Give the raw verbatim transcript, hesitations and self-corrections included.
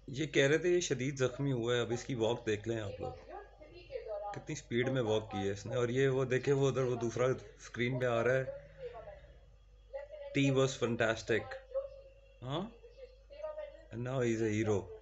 ये कह रहे थे ये शदीद जख्मी हुआ है। अब इसकी वॉक देख लें आप लोग, कितनी स्पीड में वॉक की है इसने। और ये वो देखे, वो उधर वो दूसरा स्क्रीन पे आ रहा है, टी वॉज फंटास्टिक। हाँ, now he is a hero.